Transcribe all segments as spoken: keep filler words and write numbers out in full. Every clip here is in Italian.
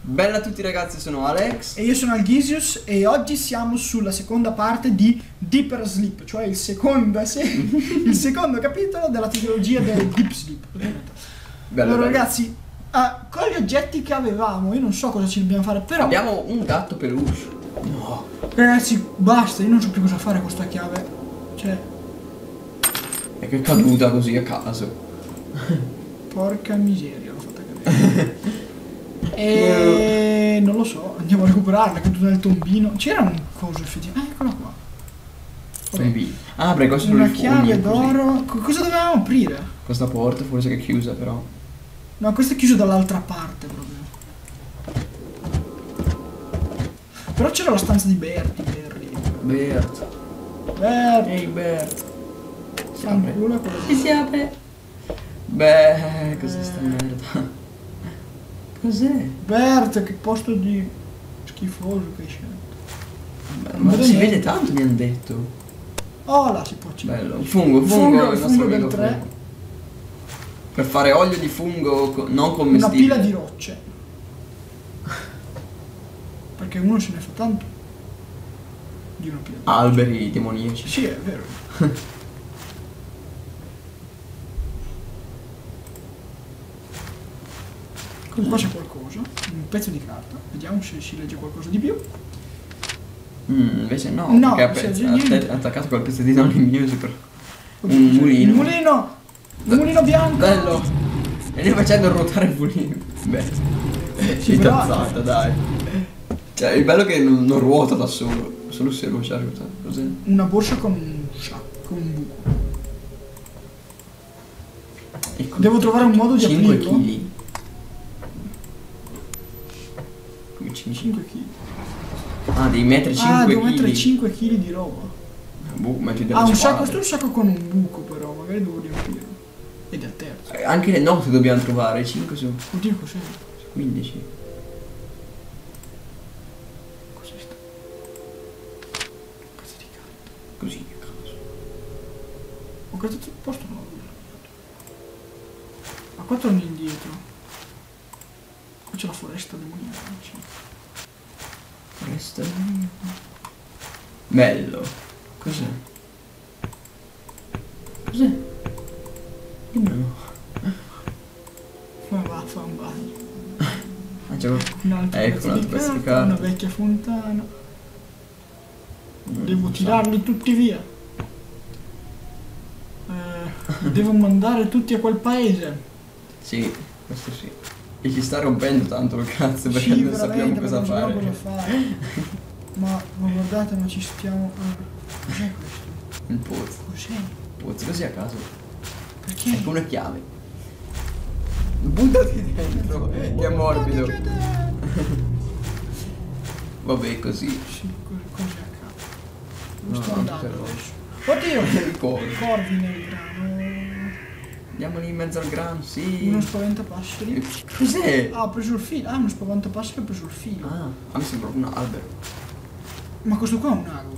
Bella a tutti ragazzi, sono Alex. E io sono Alghisius e oggi siamo sulla seconda parte di Deeper Sleep, cioè il secondo, se il secondo capitolo della trilogia del Deep Sleep. Bello, allora bello. ragazzi, ah, con gli oggetti che avevamo, io non so cosa ci dobbiamo fare, però... Abbiamo un gatto peluche. No. Ragazzi, basta, io non so più cosa fare con sta chiave. Cioè... È che è caduta così a caso. Porca miseria, l'ho fatta cadere. E non lo so, andiamo a recuperarla, che è tutta nel tombino. C'era un coso effettivamente. Ah, eccola qua. Vabbè. Ah, prego, questo Una per i funghi, chiave così. d'oro. Co- Cosa dovevamo aprire? Questa porta forse che è chiusa però. No, questo è chiuso dall'altra parte proprio. Però c'era la stanza di Berti, Berry. Bert. Bert. Ehi Bert. Si apre. Fanculo quello E si apre. Beh, cos'è sta merda? Cos'è? Bert, che posto di schifoso che c'è. Beh, Non ma vedo si niente. vede tanto, mi hanno detto. Oh, là si può accendere. Bello. Fungo, fungo, Fungo, il fungo nostro del amico tre. fungo. Per fare olio di fungo co- non Una commestibile. pila di rocce. Perché uno se ne fa tanto. Di una pila di rocce. Alberi demoniaci. Sì, è vero. Qua c'è qualcosa, un pezzo di carta, vediamo se si legge qualcosa di più. Mm, invece no, No, perché c'è è già atte- niente. attaccato col pezzettino di music. Un Un mulino. mulino! Un mulino bianco! Bello! E stai facendo ruotare il mulino. Beh, Sì, è però- tazzata, dai. Cioè, il bello è che non, non ruota da solo, solo se ruota. Cos'è? Una borsa con un sacco, con un buco. Ecco. Devo trovare un modo di cinque aprirlo. chili. Come cinque? cinque chili. Ah, devi mettere Ah, cinque devo mettere chili. cinque chili di roba. Boh, metti delle Ah, un spade. sacco, questo è un sacco con un buco però, magari devo riempirlo. Ed è a terzo. Eh, Anche le note dobbiamo trovare, cinque su Oddio cos'è? quindici. Cos'è sta? Cazzo di carta. Così a caso. Ho creato il posto nuovo. Ma qua torni indietro. Qua c'è la foresta demoniaca. c'è. Resta. Bello. Cos'è? Cos'è? Dimmelo. Ma va, fa un bagno. Ah, c'è Un altro Ecco, pezzo un di altro pezzo di carta, una carta. vecchia fontana. Mm, Devo non so. tirarli tutti via. Eh, devo mandare tutti a quel paese. Sì, questo sì. E ci sta rompendo tanto il cazzo perché Sì, non sappiamo veramente, cosa non fare. sappiamo cosa fare. ma, ma guardate, ma ci stiamo... ah, cos'è questo? Il pozzo. Cos'è? Pozzo così a caso. Perché? Ecco una chiave. Buttati dentro, che è morbido. Vabbè, così. Sì, co- cos'è a capo? Dove No, sto no, andando però- adesso? Oddio! Il corvi. Corvi nel grano. Andiamo lì in mezzo al grano, sì. Uno spaventapasseri. Cos'è? Ah, ho preso il filo. Ah, uno spaventapasseri che ha preso il filo. Ah, a me sembra un albero. Ma questo qua è un ago.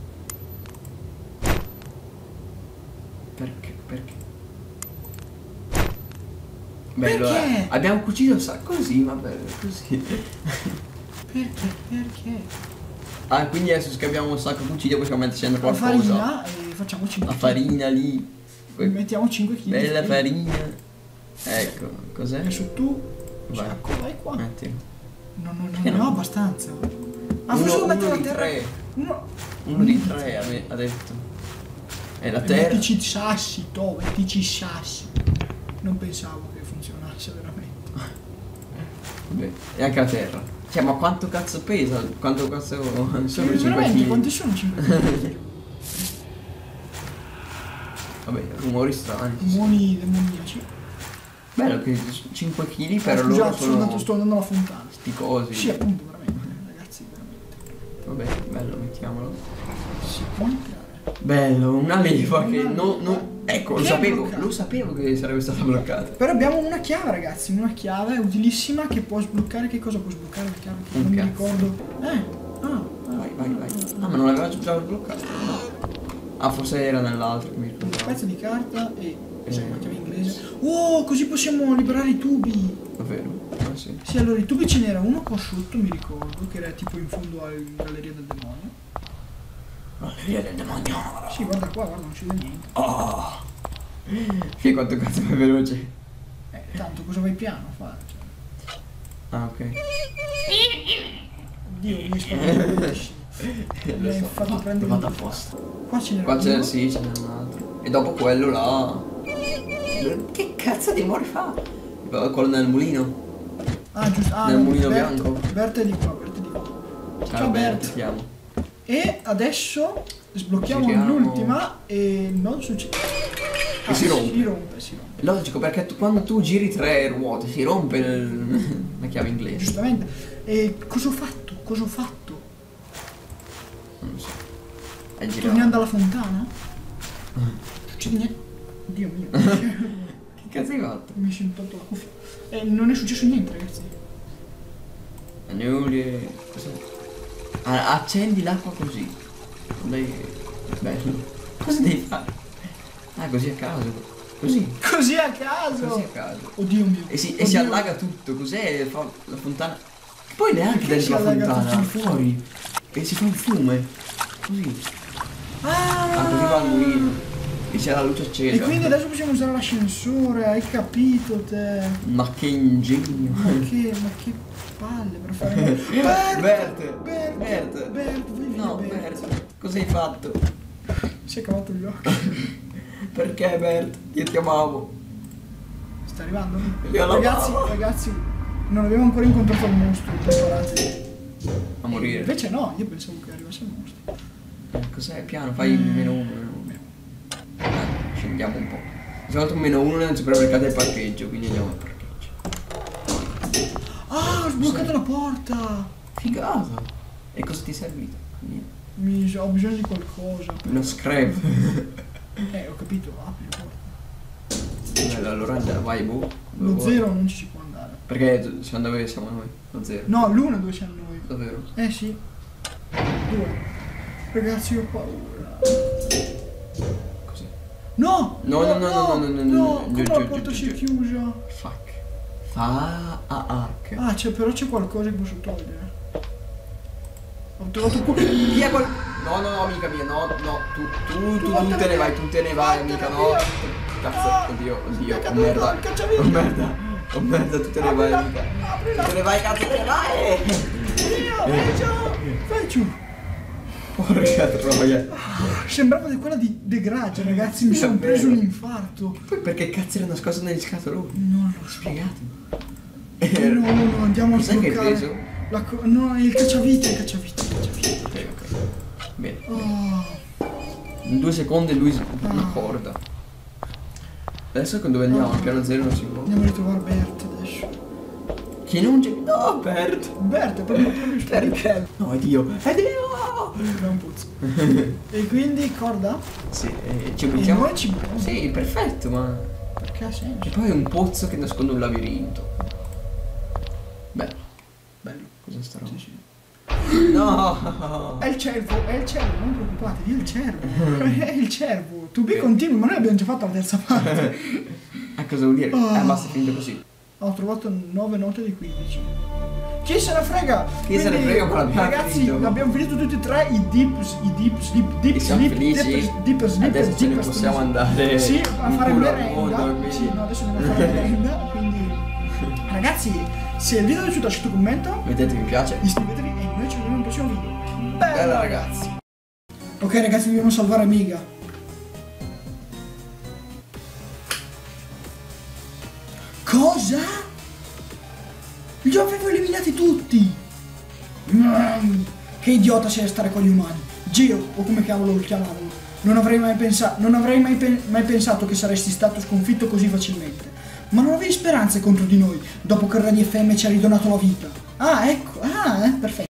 Perché? Perché? Bello, Perché? eh. Abbiamo cucito un sacco così, ma bello, così. Perché? Perché? Ah, quindi adesso che abbiamo un sacco cucito possiamo metterci dentro La qualcosa. farina e facciamo cinque La farina lì. Que- Mettiamo cinque chili. Bella farina. Ecco, cos'è? Adesso tu. Vai. Sciacco, vai qua. Metti. No, no, Perché non ne no? ho abbastanza. Ah, Uno- forse lo metto uno la di terra. tre. Uno. Uno di tre ha me- ha detto. E la E terra. mettici i sassi, to, mettici i sassi. Non pensavo che funzionasse veramente. Vabbè, e anche la terra. Cioè, ma quanto cazzo pesa? Quanto cazzo sono Sì, cinque veramente, chili? quanti sono cinque chili? Vabbè, rumori strani. Buoni demoniaci. Bello che cinque chili per Ah, loro scusate, sto sono andando, sto andando alla fontana. sti cosi. Sì, appunto, veramente, ragazzi, veramente. Vabbè, bello, mettiamolo. Si può entrare. Bello, una leva che Una non... leva. non- Ecco, lo Che è sapevo, bloccata? lo sapevo che sarebbe stata bloccata. Però abbiamo una chiave, ragazzi, una chiave utilissima che può sbloccare. Che cosa può sbloccare la chiave? Che Un non mi cazzo. ricordo. Eh, ah, Vai, vai, vai. Ah, ma non l'aveva già sbloccato? No. Ah, forse era nell'altro che mi un ricordavo. pezzo di carta e Eh. una chiave inglese. Oh, così possiamo liberare i tubi. Davvero? Ah, sì. Sì, allora i tubi ce n'era uno qua sotto, mi ricordo, che era tipo in fondo alla galleria del demonio. Galleria del demonio. Sì, guarda qua, guarda, non c'è niente. Oh. Che quanto cazzo vai veloce. Eh, tanto cosa vai piano a fare? Cioè. Ah, ok. Dio, mi spavento. Mi hai fatto prendere Vado un apposta. Qua ce n'era Qua c'è, uno. sì, ce n'è un altro. E dopo quello là. Che cazzo di muore fa? Quello nel mulino. Ah, giusto. Ah, Nel no, mulino Bert, bianco. Bert è di qua, Bert è di qua. Ciao, Ciao, Bert, Bert. ti amo. E adesso sblocchiamo Giriamo. l'ultima e non succede. E si rompe. Si rompe, si rompe. È logico perché tu, quando tu giri tre ruote si rompe il- la chiave inglese. Giustamente. E cosa ho fatto? Cosa ho fatto? Non so. È girato. Torniamo alla fontana? Succede niente. Dio mio. Che cazzo hai fatto? Mi sono tolto la cuffia. E non è successo niente, ragazzi. Annuli. Cos'è? Ah, accendi l'acqua così. Dai. Bello. Cosa devi fare? Ah, così a caso. Così. Così a caso. Così a caso. Oddio mio. E si, e Oddio. si allaga tutto, cos'è? Fa la fontana. Poi neanche Perché si dentro la allaga fontana, tutto il fuori. E si fa un fiume. Così. Ah, Ah, così va al mulino. E c'è la luce accesa. e quindi adesso possiamo usare l'ascensore, hai capito te? Ma che ingegno. Ma che, ma che palle per fare... Bert! Bert! Bert! Bert! Bert, vai via, No, Bert. Bert, cosa hai fatto? Si è cavato gli occhi. Perché Bert? Io ti amavo. Sta arrivando? Io lo Ragazzi, amavo. ragazzi, non abbiamo ancora incontrato il mostro, preparati. A morire. Invece no, io pensavo che arrivasse il mostro. Eh, cos'è? Piano, fai meno uno, meno uno. Eh, scendiamo un po'. Ci ho fatto un meno uno nel supermercato del parcheggio, quindi andiamo al parcheggio. Ah, ho sbloccato la porta! Figata! E cosa ti è servito? Niente. Mi, ho bisogno di qualcosa. Uno scrap. Eh, ho capito, apri la porta. Bello, allora andiamo, vai, boh. Lo Dove zero vuoi? non ci si può andare. Perché siamo dove siamo noi? Lo zero. No, l'uno dove siamo noi. Davvero? Eh sì. Due. Ragazzi, ho paura. Così. No! No, no, no, no, no, no, no, no, come giù, la giù, porta giù, si è giù. chiusa? Fuck. Fa a hack. Ah, c'è, però c'è qualcosa che posso togliere. Ho trovato qua. Via quel... No, no, no, amica mia, no, no, tu, tu, tu, tu te ne vai, tu te ne vai, amica, no. Cazzo, oddio, oddio, oh merda, oh merda, oh merda, tu te ne vai, amica. Tu te ne vai, cazzo, te ne vai! Via, ciao! Vai giù! Porca troia. Sembrava di quella di De Grazia, ragazzi, mi sono Davvero? preso un infarto. Poi perché cazzo era nascosto negli scatoloni? Non lo so. Spiegatemi. No, no, andiamo a Cos'è che hai sbloccare. preso? La co- no, il cacciavite, il cacciavite, il cacciavite. Ok, ok. Bene. Oh, In due secondi lui una corda. Adesso con dove andiamo? Al piano zero non si può. andiamo a ritrovare Bert adesso. Che non c'è. No, Bert! Bert è proprio proprio sparito. Perché? No, è Dio! È Dio! Da un puzzo. E quindi corda? Sì, eh, ci E buttiamo. noi ci buttiamo. Sì, perfetto, ma. Perché ha E senso? poi è un pozzo che nasconde un labirinto. Bello. Bello. Cos'è sta roba? Sì, sì. No! È il cervo, è il cervo, non preoccupatevi, è il cervo. È il cervo. To be Ok. continui, ma noi abbiamo già fatto la terza parte. Ah, cosa vuol dire? Oh. Eh, basta finire così. Ho trovato nove note di quindici. Chi se ne frega? Chi se ne Quindi, frega, ma l'abbiamo ragazzi, finito. abbiamo finito tutti e tre i deep, i deep sleep, deep E siamo sleep, felici. deep, deep sleep, Adesso ce ne deep possiamo sleep. andare. Sì, a in fare culo al merenda. mondo, quindi. Sì, no, adesso dobbiamo fare merenda. Quindi, ragazzi, se il video vi è piaciuto lasciate un commento, Mettete mi piace. iscrivetevi e noi ci vediamo nel prossimo video. Bella, Bella ragazzi. Ok ragazzi, dobbiamo salvare Amiga. Cosa? Li avevo eliminati tutti! Mm, che idiota sei a stare con gli umani. Gio, o come cavolo lo chiamavano. Non avrei mai pensato, non avrei mai, pen mai pensato che saresti stato sconfitto così facilmente. Ma non avevi speranze contro di noi, dopo che il Re di F M ci ha ridonato la vita. Ah, ecco, ah, eh, perfetto.